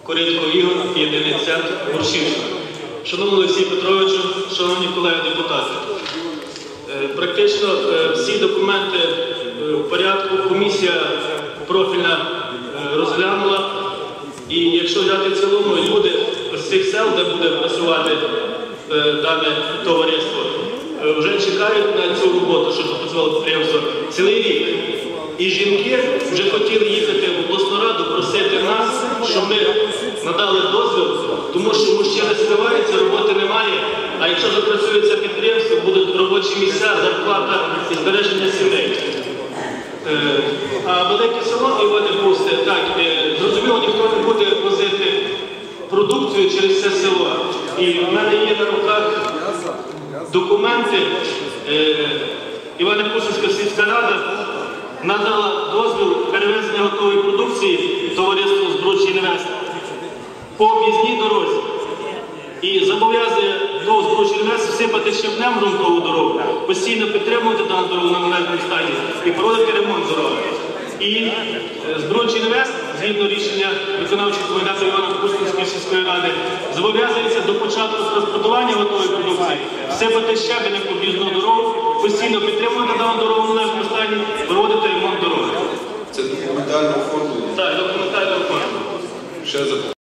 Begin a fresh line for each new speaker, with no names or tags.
Куритко Ігор, єдиний центр Борщівщина. Шановний Олексій Петровичу, шановні колеги-депутати, практично всі документи в порядку комісія профільна розглянула. І якщо взяти в цілому, люди з цих сел, де буде працювати дане товариство, вже чекають на цю роботу, щоб працювало підприємство цілий рік. І жінки вже хотіли їхати в обласну раду, просити нас, щоб ми надали дозвіл, тому що мужчини співаються, роботи немає, а якщо запрацюється підприємство, будуть робочі місця, зарплата і збереження сімей. А велике село Іване Пусте, так, зрозуміло, ніхто не буде возити продукцію через це село. І в мене є на руках документи. Івано-Франківська сільська рада надала дозвіл перевезення готової продукції товариству «Збруч Інвест» по об'їзній дорозі. І зобов'язує до «Збруч Інвест» всипати щебнем ґрунтову дорогу, постійно підтримувати дану дорогу на належному стані і проводити ремонт дороги. І «Збруч Інвест», згідно рішення виконавчого комітету Івано-Франківської сільської ради, зобов'язується до початку транспортування готової продукції всипати щебенем по об'їзну дорогу, постійно підтримувати дану дорогу на належному стані, проводити ремонт дороги.
Це документально оформлено?
Так, документально оформлено.